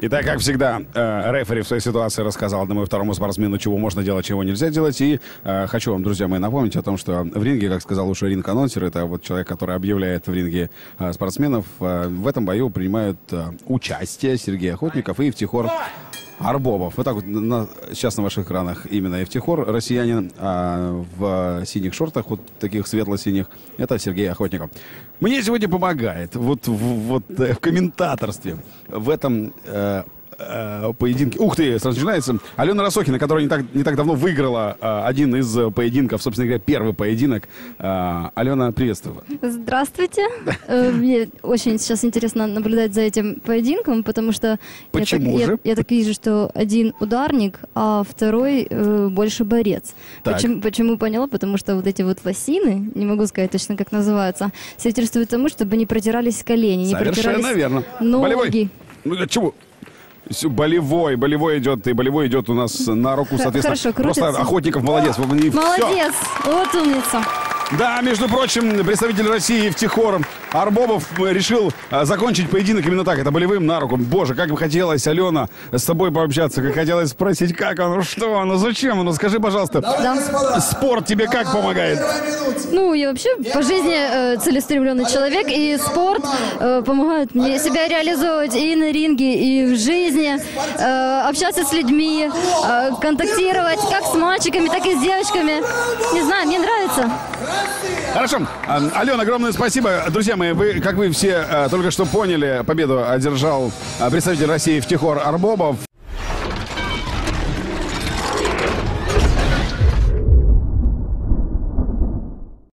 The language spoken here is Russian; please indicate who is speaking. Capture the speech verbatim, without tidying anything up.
Speaker 1: Итак, как всегда, э, рефери в своей ситуации рассказал одному и второму спортсмену, чего можно делать, чего нельзя делать. И э, хочу вам, друзья мои, напомнить о том, что в ринге, как сказал уже ринг-анонсер, это вот человек, который объявляет в ринге э, спортсменов, э, в этом бою принимают э, участие Сергей Охотников и Ифтихор Арбобов. Вот так вот на, сейчас на ваших экранах именно Ифтихор, россиянин, а в синих шортах, вот таких светло-синих, это Сергей Охотников. Мне сегодня помогает вот, в, вот в комментаторстве в этом э, э, поединке. Ух ты, сразу начинается. Алена Росохина, которая не так, не так давно выиграла э, один из поединков, собственно говоря, первый поединок. Э, Алена, приветствую.
Speaker 2: Здравствуйте. Мне очень сейчас интересно наблюдать за этим поединком, потому что
Speaker 1: Почему
Speaker 2: я,
Speaker 1: же?
Speaker 2: так, я, я так вижу, что один ударник, а второй э, больше борец. Почему, почему поняла? Потому что вот эти вот лосины, не могу сказать точно, как называются, свидетельствуют тому, чтобы не протирались колени, не
Speaker 1: Совершенно
Speaker 2: протирались
Speaker 1: верно.
Speaker 2: ноги.
Speaker 1: Болевой. Ну, чего? Болевой, болевой идет, и болевой идет у нас на руку, соответственно.
Speaker 2: Хорошо,
Speaker 1: просто
Speaker 2: крутится.
Speaker 1: Охотников молодец.
Speaker 2: Молодец, вот умница.
Speaker 1: Да, между прочим, представитель России Ифтихор Арбобов решил а, закончить поединок именно так. Это болевым на руку. Боже, как бы хотелось, Алена, с тобой пообщаться. Как хотелось спросить, как оно, что оно, зачем оно. Скажи, пожалуйста,
Speaker 2: Да.
Speaker 1: спорт тебе как помогает?
Speaker 2: Ну, я вообще по жизни э, целеустремленный человек, и спорт э, помогает мне себя реализовывать и на ринге, и в жизни, э, общаться с людьми, э, контактировать как с мальчиками, так и с девочками. Не знаю, мне нравится.
Speaker 1: Хорошо. А, Алена, огромное спасибо. Друзья мои, вы, как вы все а, только что поняли, победу одержал а, представитель России Ифтихор Арбобов.